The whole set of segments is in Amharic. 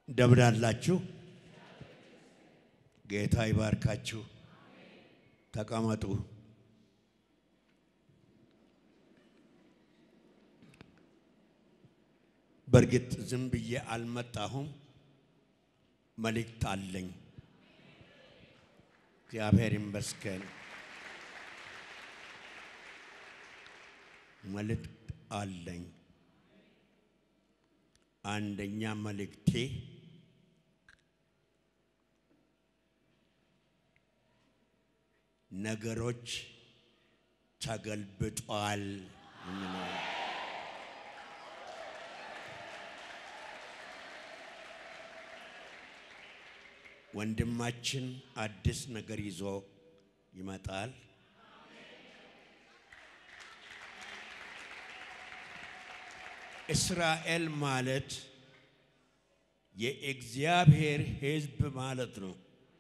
እንደምን አላችሁ? ጌታ ይባርካችሁ። ተቀመጡ። በርግጥ ዝም ብዬ አልመጣሁም፣ መልእክት አለኝ። እግዚአብሔር ይመስገን። መልእክት አለኝ። አንደኛ መልእክቴ ነገሮች ተገልብጧል ነው። ወንድማችን አዲስ ነገር ይዞ ይመጣል። እስራኤል ማለት የእግዚአብሔር ሕዝብ ማለት ነው።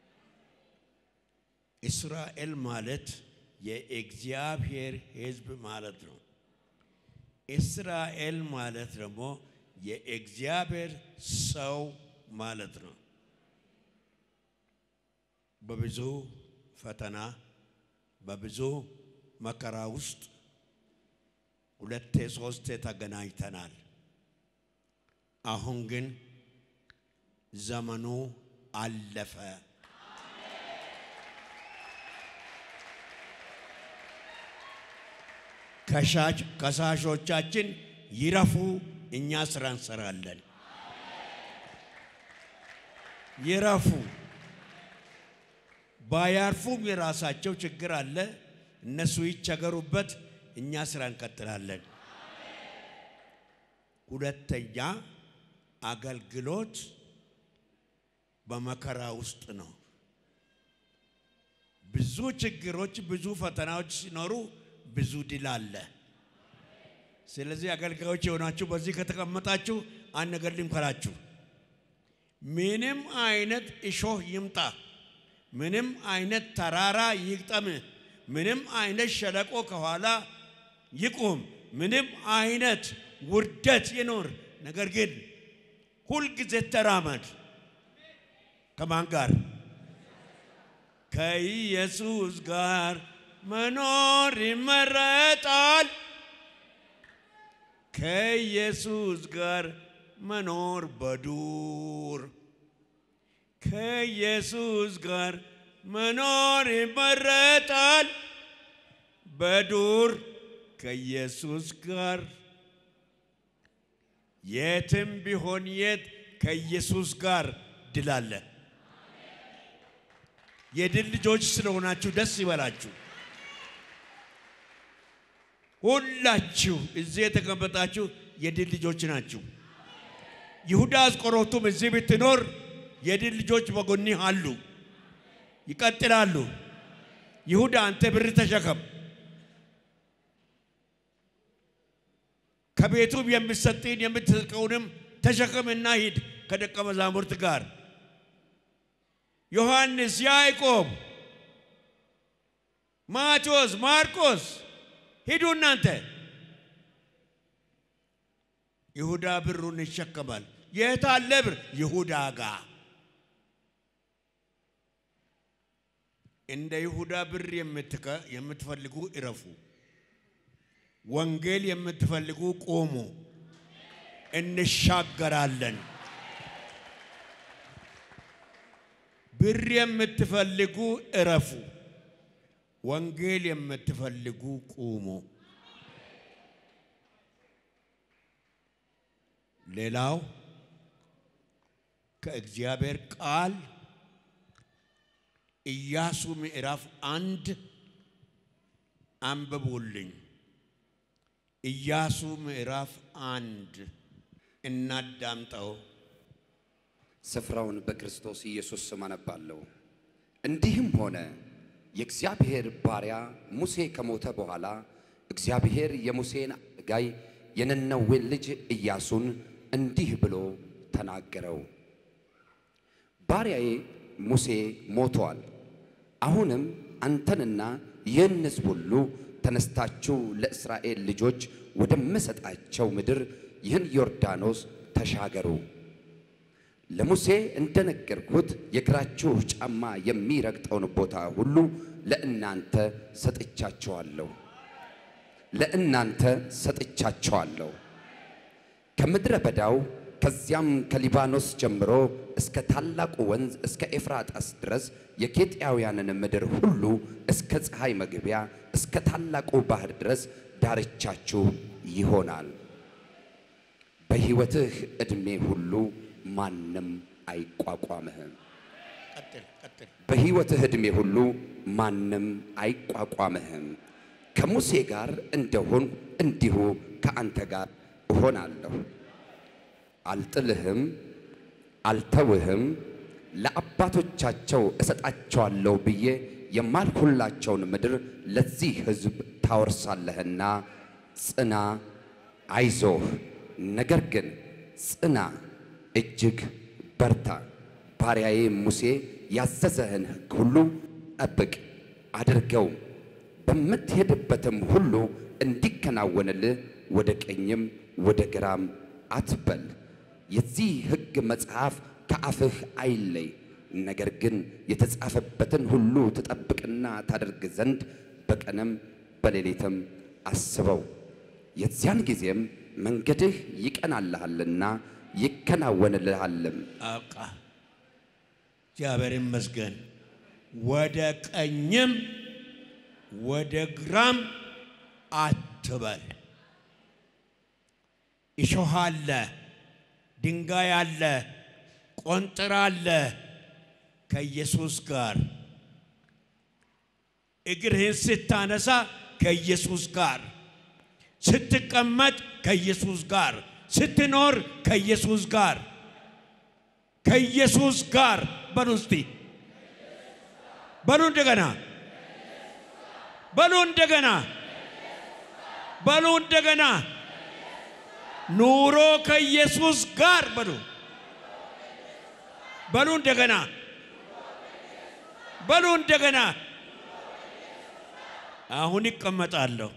እስራኤል ማለት የእግዚአብሔር ሕዝብ ማለት ነው። እስራኤል ማለት ደግሞ የእግዚአብሔር ሰው ማለት ነው። በብዙ ፈተና በብዙ መከራ ውስጥ ሁለቴ ሶስቴ ተገናኝተናል። አሁን ግን ዘመኑ አለፈ። ከሳሾቻችን ይረፉ፣ እኛ ስራ እንሰራለን። ይረፉ። ባያርፉም የራሳቸው ችግር አለ፣ እነሱ ይቸገሩበት፣ እኛ ስራ እንቀጥላለን። ሁለተኛ አገልግሎት በመከራ ውስጥ ነው። ብዙ ችግሮች ብዙ ፈተናዎች ሲኖሩ ብዙ ድል አለ። ስለዚህ አገልጋዮች የሆናችሁ በዚህ ከተቀመጣችሁ አንድ ነገር ልምከራችሁ። ምንም አይነት እሾህ ይምጣ፣ ምንም አይነት ተራራ ይግጠም፣ ምንም አይነት ሸለቆ ከኋላ ይቁም፣ ምንም አይነት ውርደት ይኖር፣ ነገር ግን ሁል ጊዜ ተራመድ። ከማን ጋር? ከኢየሱስ ጋር መኖር ይመረጣል። ከኢየሱስ ጋር መኖር በዱር፣ ከኢየሱስ ጋር መኖር ይመረጣል። በዱር ከኢየሱስ ጋር የትም ቢሆን የት ከኢየሱስ ጋር ድል አለ። የድል ልጆች ስለሆናችሁ ደስ ይበላችሁ። ሁላችሁ እዚህ የተቀመጣችሁ የድል ልጆች ናችሁ። ይሁዳ አስቆሮቱም እዚህ ብትኖር የድል ልጆች በጎንህ አሉ፣ ይቀጥላሉ። ይሁዳ አንተ ብር ተሸከም፣ ከቤቱም የምትሰጥን የምትሰጠውንም ተሸከምና ሂድ ከደቀ መዛሙርት ጋር። ዮሐንስ፣ ያዕቆብ፣ ማቴዎስ፣ ማርቆስ ሂዱ እናንተ። ይሁዳ ብሩን ይሸከማል። የት አለ ብር? ይሁዳ ጋር። እንደ ይሁዳ ብር የምትፈልጉ እረፉ። ወንጌል የምትፈልጉ ቆሙ፣ እንሻገራለን። ብር የምትፈልጉ እረፉ፣ ወንጌል የምትፈልጉ ቆሙ። ሌላው ከእግዚአብሔር ቃል ኢያሱ ምዕራፍ 1 አንብቡልኝ። ኢያሱ ምዕራፍ 1 እናዳምጠው። ስፍራውን በክርስቶስ ኢየሱስ ስም አነባለሁ። እንዲህም ሆነ የእግዚአብሔር ባሪያ ሙሴ ከሞተ በኋላ እግዚአብሔር የሙሴን አገልጋይ የነነዌን ልጅ ኢያሱን እንዲህ ብሎ ተናገረው። ባሪያዬ ሙሴ ሞቷል። አሁንም አንተንና ይህን ሕዝብ ሁሉ ተነስታችሁ ለእስራኤል ልጆች ወደምሰጣቸው ምድር ይህን ዮርዳኖስ ተሻገሩ። ለሙሴ እንደነገርኩት የእግራችሁ ጫማ የሚረግጠውን ቦታ ሁሉ ለእናንተ ሰጥቻቸዋለሁ። ከምድረ በዳው ከዚያም ከሊባኖስ ጀምሮ እስከ ታላቁ ወንዝ እስከ ኤፍራጣስ ድረስ የኬጢያውያንን ምድር ሁሉ እስከ ፀሐይ መግቢያ እስከ ታላቁ ባህር ድረስ ዳርቻችሁ ይሆናል። በሕይወትህ ዕድሜ ሁሉ ማንም አይቋቋምህም። በሕይወትህ ዕድሜ ሁሉ ማንም አይቋቋምህም። ከሙሴ ጋር እንደሆን እንዲሁ ከአንተ ጋር እሆናለሁ። አልጥልህም፣ አልተውህም። ለአባቶቻቸው እሰጣቸዋለሁ ብዬ የማልሁላቸውን ምድር ለዚህ ሕዝብ ታወርሳለህና ጽና፣ አይዞህ። ነገር ግን ጽና፣ እጅግ በርታ። ባሪያዬ ሙሴ ያዘዘህን ሕግ ሁሉ ጠብቅ አድርገው። በምትሄድበትም ሁሉ እንዲከናወንልህ ወደ ቀኝም ወደ ግራም አትበል። የዚህ ሕግ መጽሐፍ ከአፍህ አይለይ፣ ነገር ግን የተጻፈበትን ሁሉ ትጠብቅና ታደርግ ዘንድ በቀንም በሌሊትም አስበው። የዚያን ጊዜም መንገድህ ይቀናልሃልና ይከናወንልሃልም። አቃ እግዚአብሔር ይመስገን። ወደ ቀኝም ወደ ግራም አትበል። እሾህ አለ፣ ድንጋይ አለ፣ ቆንጥራ አለ። ከኢየሱስ ጋር እግርህን ስታነሳ ከኢየሱስ ጋር፣ ስትቀመጥ ከኢየሱስ ጋር፣ ስትኖር ከኢየሱስ ጋር፣ ከኢየሱስ ጋር በሉ እስቲ። በሉ እንደገና፣ በሉ እንደገና፣ በሉ እንደገና። ኑሮ ከኢየሱስ ጋር በሉ። በሉ እንደገና፣ በሉ እንደገና። አሁን ይቀመጣለሁ።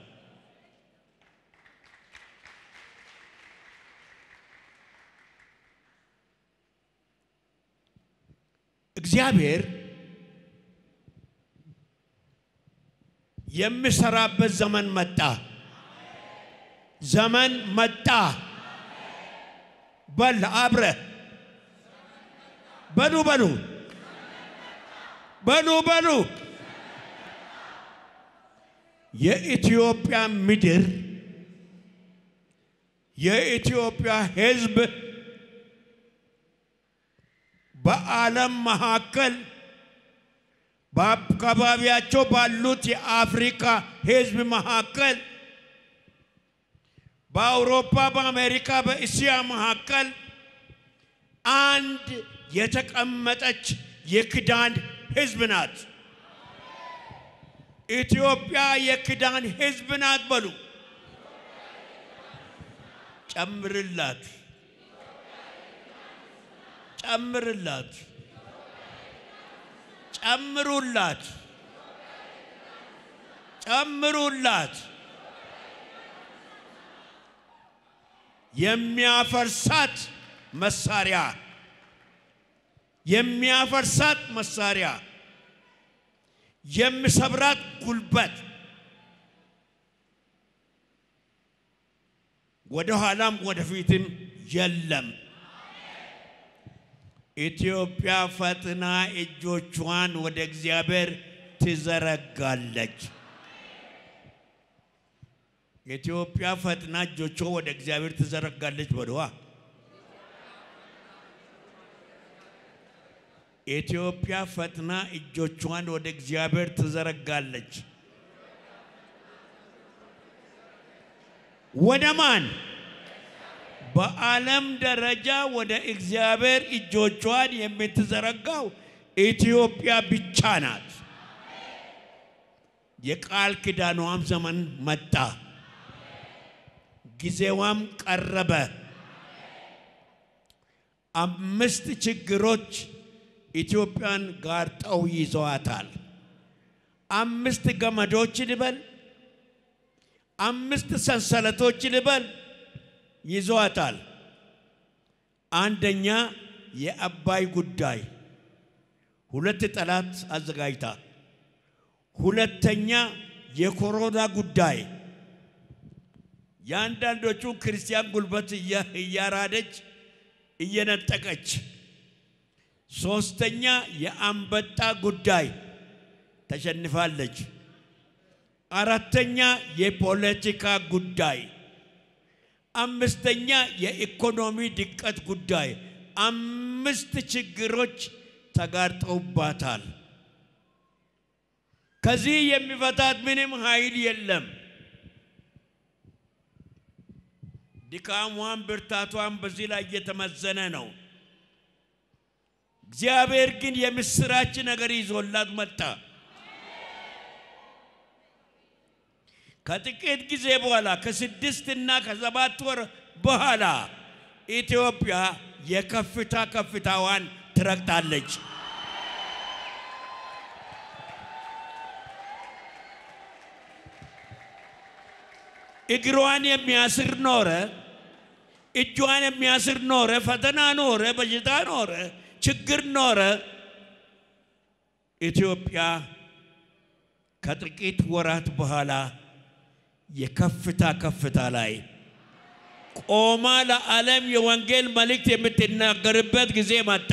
እግዚአብሔር የሚሰራበት ዘመን መጣ። ዘመን መጣ። በል አብረ በሉ በሉ በሉ በሉ። የኢትዮጵያ ምድር፣ የኢትዮጵያ ሕዝብ በዓለም መካከል በአካባቢያቸው ባሉት የአፍሪካ ሕዝብ መካከል፣ በአውሮፓ፣ በአሜሪካ፣ በእስያ መካከል አንድ የተቀመጠች የክዳን ሕዝብ ናት። ኢትዮጵያ የክዳን ሕዝብ ናት በሉ። ጨምርላት፣ ጨምርላት፣ ጨምሩላት፣ ጨምሩላት። የሚያፈርሳት መሳሪያ፣ የሚያፈርሳት መሳሪያ፣ የሚሰብራት ጉልበት ወደ ኋላም ወደ ፊትም የለም። ኢትዮጵያ ፈጥና እጆቿን ወደ እግዚአብሔር ትዘረጋለች። ኢትዮጵያ ፈጥና እጆቿን ወደ እግዚአብሔር ትዘረጋለች በሉዋ። ኢትዮጵያ ፈጥና እጆቿን ወደ እግዚአብሔር ትዘረጋለች። ወደ ማን? በዓለም ደረጃ ወደ እግዚአብሔር እጆቿን የምትዘረጋው ኢትዮጵያ ብቻ ናት። የቃል ኪዳኗም ዘመን መጣ፣ ጊዜዋም ቀረበ። 5 ችግሮች ኢትዮጵያን ጋርጠው ይዘዋታል። 5 ገመዶች ልበል፣ 5 ሰንሰለቶች ልበል ይዘዋታል። አንደኛ የአባይ ጉዳይ ሁለት ጠላት አዘጋጅታ ሁለተኛ የኮሮና ጉዳይ ያንዳንዶቹ ክርስቲያን ጉልበት እያራደች እየነጠቀች ሶስተኛ የአንበጣ ጉዳይ ተሸንፋለች አራተኛ የፖለቲካ ጉዳይ አምስተኛ የኢኮኖሚ ድቀት ጉዳይ አምስት ችግሮች ተጋርጠውባታል ከዚህ የሚፈታት ምንም ኃይል የለም ድካሟን ብርታቷን በዚህ ላይ እየተመዘነ ነው እግዚአብሔር ግን የምስራች ነገር ይዞላት መጣ ከጥቂት ጊዜ በኋላ ከ6 እና ከ7 ወር በኋላ ኢትዮጵያ የከፍታዋን ትረግጣለች እግሯን የሚያስር ኖረ እጇን የሚያስር ኖረ ፈተና ኖረ በሽታ ኖረ ችግር ኖረ ኢትዮጵያ ከጥቂት ወራት በኋላ የከፍታ ላይ ቆማ ለዓለም የወንጌል መልእክት የምትናገርበት ጊዜ መጣ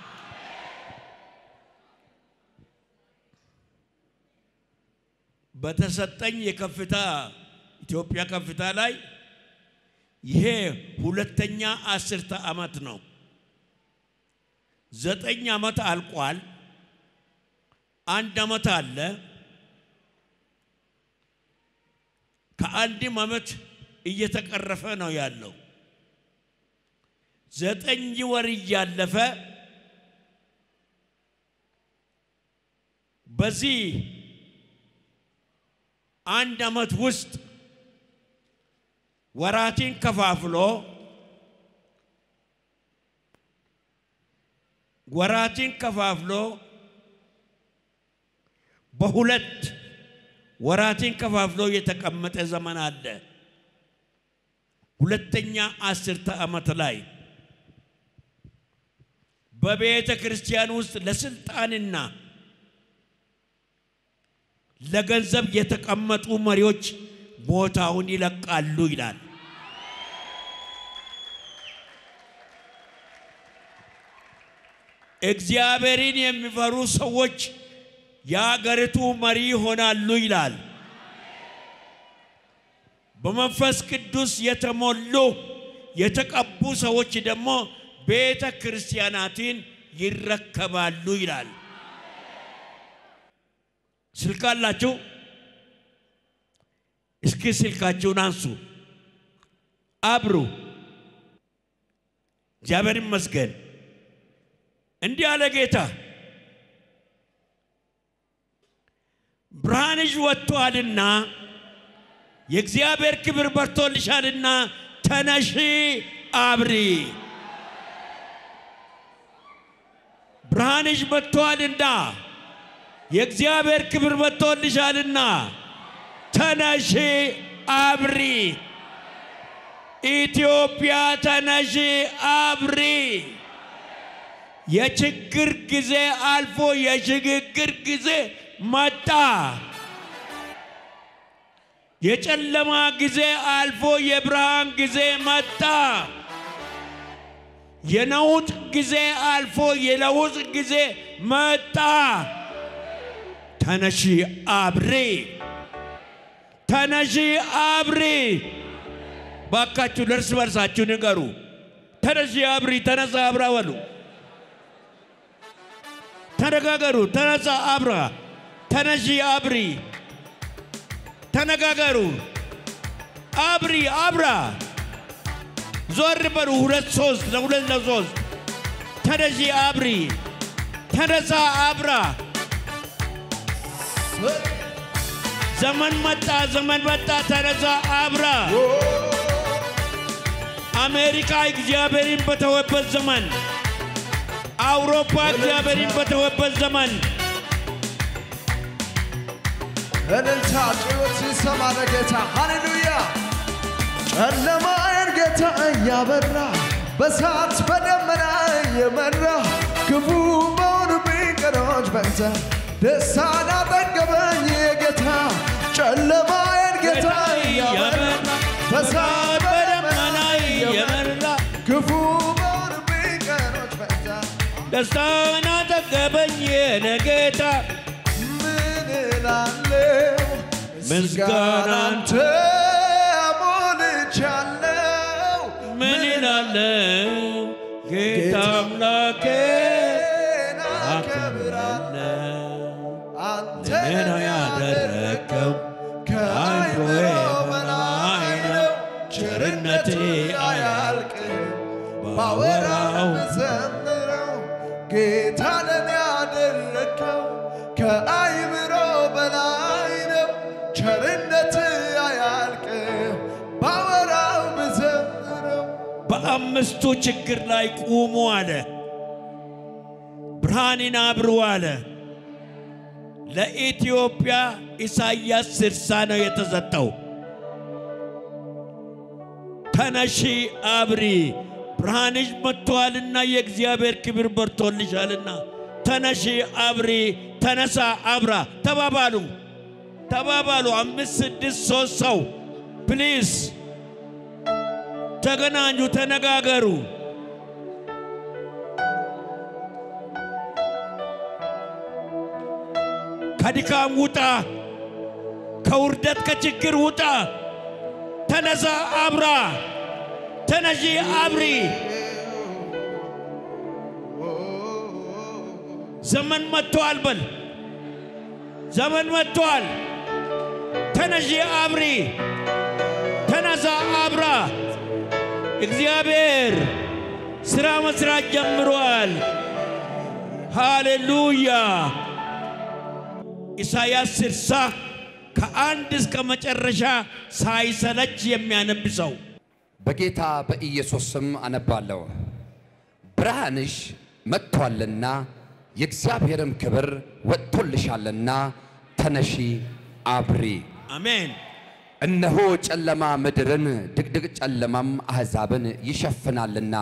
በተሰጠኝ የከፍታ ኢትዮጵያ ከፍታ ላይ ይሄ ሁለተኛ 10 ዓመት ነው 9 ዓመት አልቋል 1 ዓመት አለ ከአንድ ዓመት እየተቀረፈ ነው ያለው 9 ወር ያለፈ በዚህ 1 ዓመት ውስጥ ወራቲን ከፋፍሎ በሁለት ወራቲን ከፋፍሎ የተቀመጠ ዘመን አለ ሁለተኛ 10 ዓመት ላይ በቤተ ክርስቲያን ውስጥ ለስልጣንና ለገንዘብ የተቀመጡ መሪዎች ቦታውን ይለቃሉ ይላል እግዚአብሔርን የሚፈሩ ሰዎች ያገሪቱ መሪ ሆናሉ ይላል በመንፈስ ቅዱስ የተሞሉ የተቀቡ ሰዎች ደግሞ ቤተ ክርስቲያናትን ይረከባሉ ይላል ስልካላችሁ እስኪ ስልካችሁን አንሱ አብሩ እግዚአብሔር ይመስገን እንዲህ አለ ጌታ ብርሃንሽ ወጥቷልና የእግዚአብሔር ክብር በርቶልሻልና ተነሺ አብሪ ብርሃንሽ ወጥቷልና የእግዚአብሔር ክብር በርቶልሻልና ተነሺ አብሪ ኢትዮጵያ ተነሺ አብሪ የችግር ጊዜ አልፎ የሽግግር ጊዜ መጣ የጨለማ ጊዜ አልፎ የብርሃን ጊዜ መጣ የነውጥ ጊዜ አልፎ የለውጥ ጊዜ መጣ ተነሺ አብሪ ተነሺ አብሪ ባካችሁ ለርስ በርሳችሁ ንገሩ ተነሺ አብሪ ተነሳ አብራ ወሉ ተነጋገሩ ተነሳ አብራ ተነሺ አብሪ ተነጋገሩ አብሪ አብራ ዞር በሉ 2-3 ተነሺ አብሪ ተነሳ አብራ ዘመን መጣ ተነሳ አብራ አሜሪካ እግዚአብሔርን በተወበት ዘመን አውሮፓ እግዚአብሔርን በተወበት ዘመን እልልታ ጩኸት ሲሰማ ለጌታ ሃሌሉያ ጨለማዬን ጌታ እያበራ በእሳት በደመና የመራ ክፉ በሆኑብኝ ቀኖች ፈንታ ደስታን አጠገበኝ የጌታ ጨለማዬን ጌታ እያበራ በእሳት በደመና እየመራ ክፉ በሆኑብኝ ቀኖች ፈንታ ደስታን አጠገበኝ የኔ ጌታ ምን እላለሁ ምስጋና አንተ ሞልቻለሁ ምን እላለሁ ጌታ አምላኬን አከብራለሁ አንተ ለእኔ ያደረከው ከአእምሮዬ በላይ ነው ቸርነትህ አያልቅም ባወራው ዘምረው ጌታ ለኔ ያደረከው ከአእምሮ በላይ ነው ቸርነትህ አያልቅም ባወራው ዘምረው በአምስቱ ችግር ላይ ቁሙ አለ ብርሃንን አብሩ አለ ለኢትዮጵያ ኢሳይያስ 60 ነው የተሰጠው ተነሺ አብሪ ብርሃንሽ መጥቷልና የእግዚአብሔር ክብር በርቶልሻልና ተነሺ አብሪ ተነሳ አብራ ተባባሉ 5 6 3 ሰው ፕሊዝ ተገናኙ ተነጋገሩ ከድካም ውጣ ከውርደት ከችግር ውጣ ተነሳ አብራ ተነሺ አብሪ ዘመን መጥቷል በል ዘመን መጥቷል ተነሺ አብሪ ተነሳ አብራ እግዚአብሔር ሥራ መስራት ጀምሯል ሃሌሉያ ኢሳይያስ 60 ከአንድ እስከ መጨረሻ ሳይሰለች የሚያነብሰው በጌታ በኢየሱስ ስም አነባለሁ ብርሃንሽ መጥቷልና የእግዚአብሔርም ክብር ወጥቶልሻልና ተነሺ አብሪ አሜን እነሆ ጨለማ ምድርን ድቅድቅ ጨለማም አሕዛብን ይሸፍናልና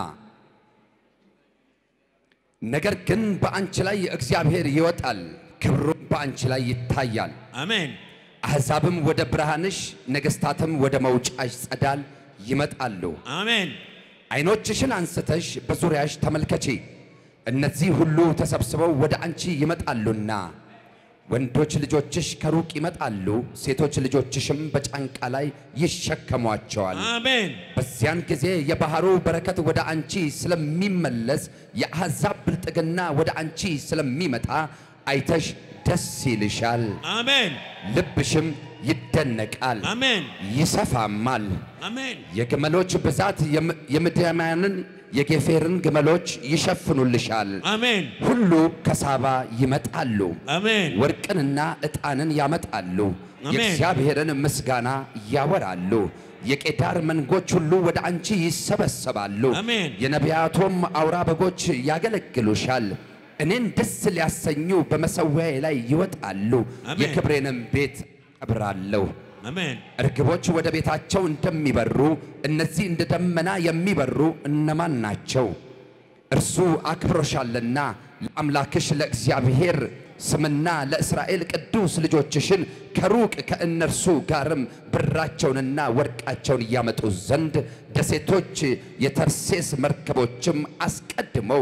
ነገር ግን በአንቺ ላይ እግዚአብሔር ይወጣል ክብሩም በአንቺ ላይ ይታያል አሜን አሕዛብም ወደ ብርሃንሽ ነገሥታትም ወደ መውጫሽ ጸዳል ይመጣሉ አሜን ዓይኖችሽን አንስተሽ በዙሪያሽ ተመልከቺ እነዚህ ሁሉ ተሰብስበው ወደ አንቺ ይመጣሉና ወንዶች ልጆችሽ ከሩቅ ይመጣሉ ሴቶች ልጆችሽም በጫንቃ ላይ ይሸከሟቸዋል አሜን በዚያን ጊዜ የባህሩ በረከት ወደ አንቺ ስለሚመለስ የአሕዛብ ብልጥግና ወደ አንቺ ስለሚመጣ አይተሽ ደስ ይልሻል አሜን ልብሽም ይደነቃል አሜን ይሰፋማል አሜን የግመሎች ብዛት የምድያማንን የጌፌርን ግመሎች ይሸፍኑልሻል አሜን ሁሉ ከሳባ ይመጣሉ አሜን ወርቅንና ዕጣንን ያመጣሉ አሜን የእግዚአብሔርን ምስጋና ያወራሉ የቄዳር መንጎች ሁሉ ወደ አንቺ ይሰበሰባሉ አሜን የነቢያቶም አውራ በጎች ያገለግሉሻል እኔን ደስ ሊያሰኙ በመሠዊያዬ ላይ ይወጣሉ የክብሬንም ቤት አከብራለሁ አሜን እርግቦች ወደ ቤታቸው እንደሚበሩ እነዚህ እንደ ደመና የሚበሩ እነማን ናቸው እርሱ አክብሮሻልና ለአምላክሽ ለእግዚአብሔር ስምና ለእስራኤል ቅዱስ ልጆችሽን ከሩቅ ከእነርሱ ጋርም ብራቸውንና ወርቃቸውን ያመጡ ዘንድ ደሴቶች የተርሴስ መርከቦችም አስቀድመው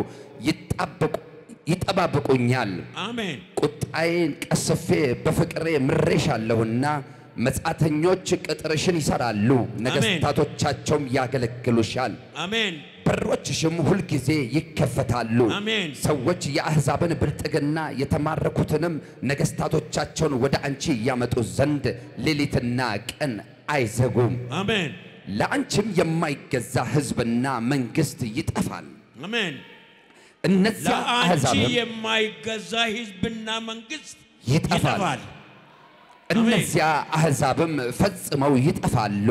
ይጠባበቁኛል አሜን ቁጣዬን ቀስፌ በፍቅሬ ምሬሻለሁና መጻተኞች ቅጥርሽን ይሰራሉ ነገሥታቶቻቸውም ያገለግሉሻል አሜን በሮችሽም ሁል ጊዜ ይከፈታሉ አሜን ሰዎች የአሕዛብን ብልጥግና የተማረኩትንም ነገሥታቶቻቸውን ወደ አንቺ ያመጡ ዘንድ ሌሊትና ቀን አይዘጉም አሜን ለአንቺም የማይገዛ ሕዝብና መንግሥት ይጠፋል አሜን እነዚያ አሕዛብ የማይገዛ ሕዝብና መንግሥት ይጠፋል እነዚያ አሕዛብም ፈጽመው ይጠፋሉ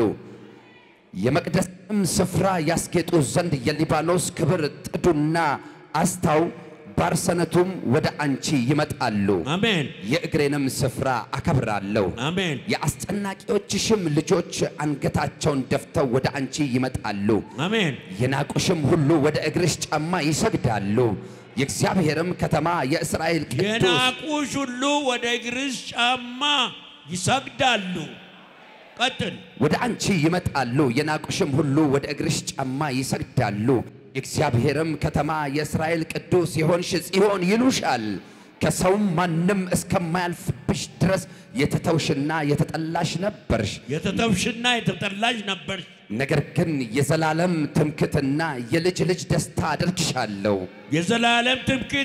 የመቅደስም ስፍራ ያስጌጡ ዘንድ የሊባኖስ ክብር ጥዱና አስታው የግንባር ሰነቱም ወደ አንቺ ይመጣሉ አሜን የእግሬንም ስፍራ አከብራለሁ አሜን የአስጨናቂዎችሽም ልጆች አንገታቸውን ደፍተው ወደ አንቺ ይመጣሉ አሜን የናቁሽም ሁሉ ወደ እግርሽ ጫማ ይሰግዳሉ የእግዚአብሔርም ከተማ የእስራኤል ቅዱስ የናቁሽ ሁሉ ወደ እግርሽ ጫማ ይሰግዳሉ ቀጥል ወደ አንቺ ይመጣሉ የናቁሽም ሁሉ ወደ እግርሽ ጫማ ይሰግዳሉ የእግዚአብሔርም ከተማ የእስራኤል ቅዱስ የሆንሽ ጽዮን ይሉሻል ከሰውም ማንም እስከማያልፍብሽ ድረስ የተተውሽና የተጠላሽ ነበርሽ ነገር ግን የዘላለም ትምክህትና የልጅ ልጅ ደስታ አድርግሻለሁ የዘላለም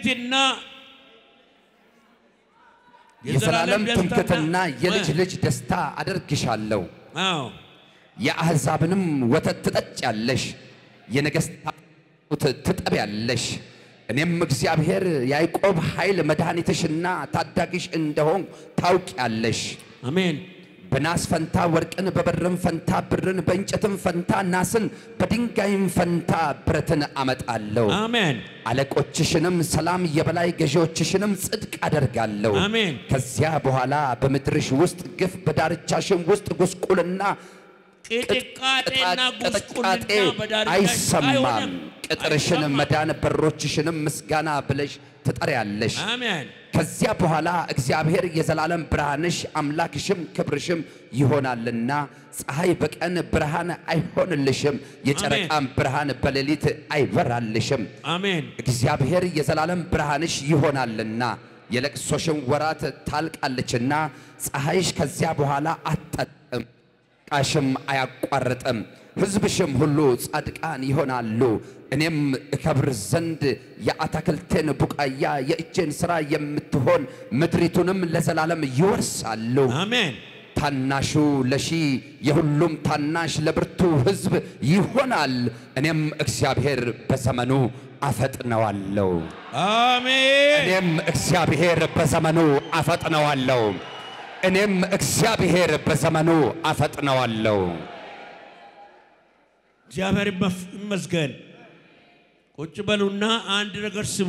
ትምክህትና የልጅ ልጅ ደስታ አድርግሻለሁ አዎ የአሕዛብንም ወተት ትጠጫለሽ የነገሥታት ትጠቢያለሽ እኔም እግዚአብሔር ያዕቆብ ኃይል መድኃኒትሽና ታዳጊሽ እንደሆን ታውቂያለሽ አሜን በናስ ፈንታ ወርቅን በብርም ፈንታ ብርን በእንጨትም ፈንታ ናስን በድንጋይም ፈንታ ብረትን አመጣለሁ አሜን አለቆችሽንም ሰላም የበላይ ገዢዎችሽንም ጽድቅ አደርጋለሁ አሜን ከዚያ በኋላ በምድርሽ ውስጥ ግፍ በዳርቻሽም ውስጥ ጉስቁልና ቅጥቃጤና ጉስቁልና በዳርቻሽ አይሰማም ቅጥርሽን መዳን በሮችሽንም ምስጋና ብለሽ ትጠሪያለሽ አሜን ከዚያ በኋላ እግዚአብሔር የዘላለም ብርሃንሽ አምላክሽም ክብርሽም ይሆናልና ፀሐይ በቀን ብርሃን አይሆንልሽም የጨረቃም ብርሃን በሌሊት አይበራልሽም አሜን እግዚአብሔር የዘላለም ብርሃንሽ ይሆናልና የለቅሶሽም ወራት ታልቃለችና ፀሐይሽ ከዚያ በኋላ አትጠልቅም ቃሽም አያቋርጥም ሕዝብሽም ሁሉ ጻድቃን ይሆናሉ እኔም እከብር ዘንድ የአታክልቴን ቡቃያ የእጄን ሥራ የምትሆን ምድሪቱንም ለዘላለም ይወርሳሉ አሜን ታናሹ ለሺህ የሁሉም ታናሽ ለብርቱ ሕዝብ ይሆናል እኔም እግዚአብሔር በዘመኑ አፈጥነዋለሁ አሜን እኔም እግዚአብሔር በዘመኑ አፈጥነዋለሁ እኔም እግዚአብሔር በዘመኑ አፈጥነዋለሁ እግዚአብሔር ይመስገን ቁጭ በሉና አንድ ነገር ስሙ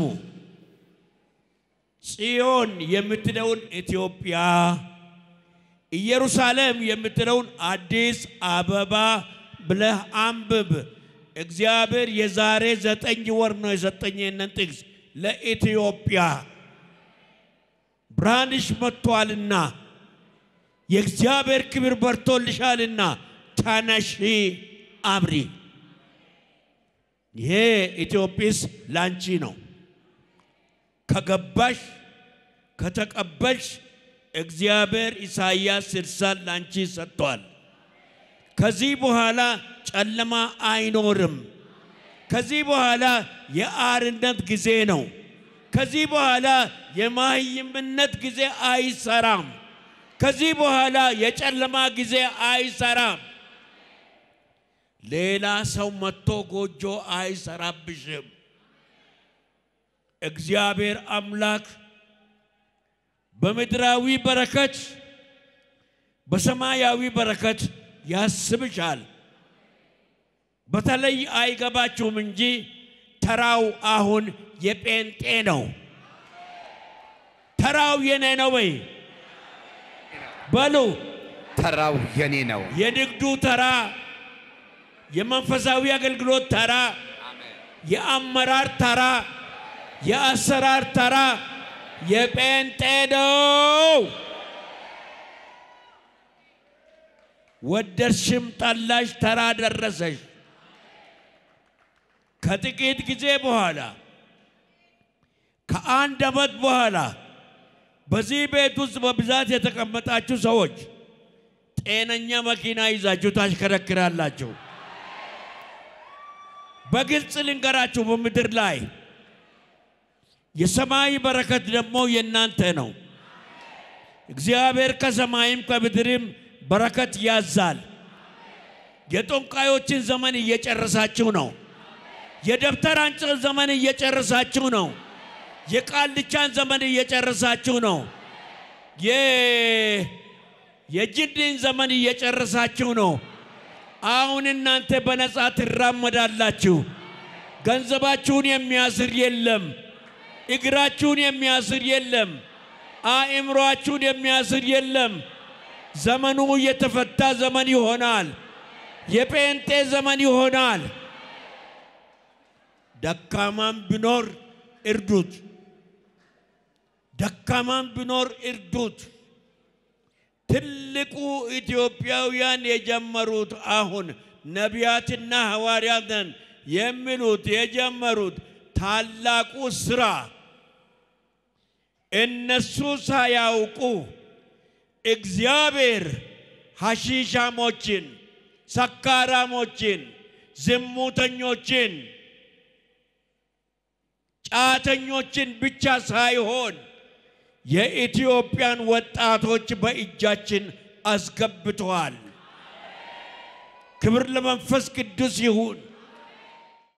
ጽዮን የምትለውን ኢትዮጵያ ኢየሩሳሌም የምትለውን አዲስ አበባ ብለህ አንብብ እግዚአብሔር የዛሬ 9 ወር ነው የሰጠኝን ጥቅስ ለኢትዮጵያ ብርሃንሽ መጥቷልና የእግዚአብሔር ክብር በርቶልሻልና ተነሺ አብሪ ይሄ ኢትዮጵያስ ላንቺ ነው ከገባሽ ከተቀበልሽ እግዚአብሔር ኢሳይያስ 60 ላንቺ ሰጥቷል ከዚህ በኋላ ጨለማ አይኖርም ከዚህ በኋላ የአርነት ጊዜ ነው ከዚህ በኋላ የማህይምነት ጊዜ አይሰራም ከዚህ በኋላ የጨለማ ጊዜ አይሰራም ሌላ ሰው መጥቶ ጎጆ አይሰራብሽም እግዚአብሔር አምላክ በምድራዊ በረከት በሰማያዊ በረከት ያስብሻል በተለይ አይገባችሁም እንጂ ተራው አሁን የጴንጤ ነው ተራው የኔ ነው ወይ በሉ ተራው የኔ ነው የንግዱ ተራ የመንፈሳዊ አገልግሎት ተራ የአመራር ተራ የአሰራር ተራ የጴንጤ ነው ወደድሽም ጠላሽ ተራ ደረሰሽ ከጥቂት ጊዜ በኋላ ከአንድ ዓመት በኋላ በዚህ ቤት ውስጥ በብዛት የተቀመጣችሁ ሰዎች ጤነኛ መኪና ይዛችሁ ታሽከረክራላችሁ በግልጽ ልንገራችሁ በምድር ላይ የሰማይ በረከት ደግሞ የናንተ ነው እግዚአብሔር ከሰማይም ከምድርም በረከት ያዛል የጦንቃዮችን ዘመን እየጨረሳችሁ ነው የደብተራን ዘመን እየጨረሳችሁ ነው የቃልቻን ዘመን እየጨረሳችሁ ነው የጅድን ዘመን እየጨረሳችሁ ነው አሁን እናንተ በነጻ ትራመዳላችሁ ገንዘባችሁን የሚያስር የለም እግራችሁን የሚያስር የለም አእምሮአችሁን የሚያስር የለም ዘመኑ የተፈታ ዘመን ይሆናል የጴንጤ ዘመን ይሆናል ደካማም ቢኖር እርዱት ደካማም ቢኖር እርዱት ትልቁ ኢትዮጵያውያን የጀመሩት አሁን ነቢያትና ሐዋርያትን የሚሉት የጀመሩት ታላቁ ስራ እነሱ ሳያውቁ እግዚአብሔር ሐሺሻሞችን ሰካራሞችን ዝሙተኞችን ጫተኞችን ብቻ ሳይሆን የኢትዮጵያን ወጣቶች በእጃችን አስገብተዋል ክብር ለመንፈስ ቅዱስ ይሁን